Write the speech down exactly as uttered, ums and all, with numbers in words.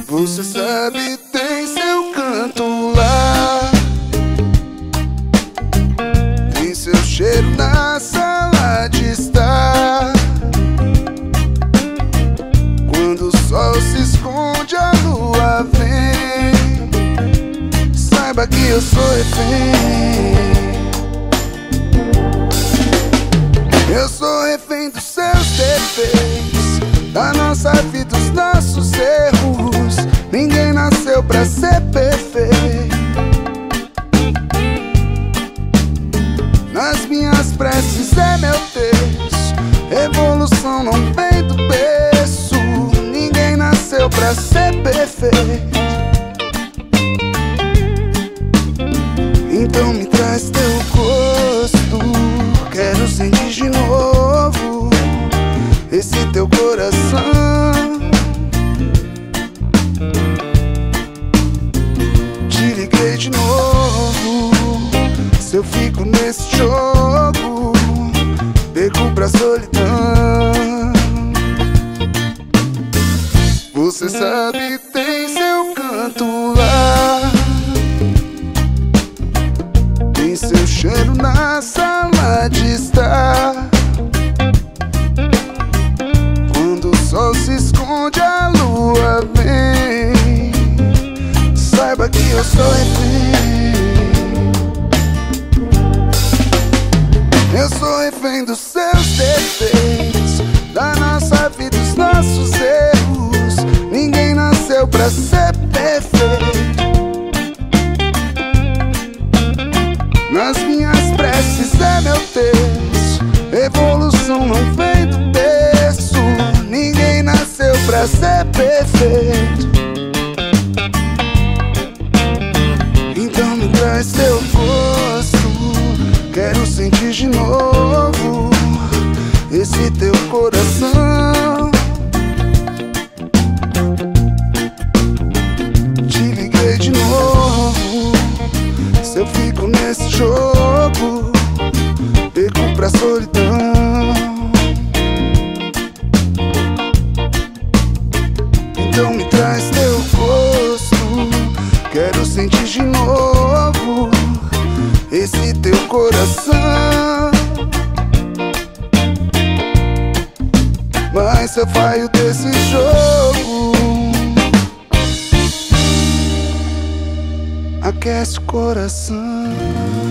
Você sabe, tem seu canto lá, tem seu cheiro na sala de estar. Quando o sol se esconde, a lua vem. Saiba que eu sou refém. Eu sou refém dos seus defeitos, da nossa vida, dos nossos erros. Ninguém nasceu pra ser perfeito. Nas minhas preces é meu texto. Evolução não vem do berço. Ninguém nasceu pra ser perfeito. Então me traz teu gosto, quero sentir de novo esse teu coração. Te liguei de novo, se eu fico nesse jogo, perco pra solidão. Você sabe, tem seu canto lá, tem seu cheiro na sala de estar. Quando o sol se esconde, a lua vem. Saiba que eu sou refém. Eu sou refém dos seus defeitos, da nossa vida, dos nossos erros. Ninguém nasceu pra ser perfeito. Nas minhas preces é meu texto. Evolução não vem do berço. Ninguém nasceu pra ser perfeito. Então me traz teu gosto, quero sentir de novo esse teu coração. Te liguei de novo, se eu fico nesse jogo, perco pra solidão. Então me traz teu gosto, quero sentir de novo esse teu coração. Mas eu falho desse jogo, aquece o coração.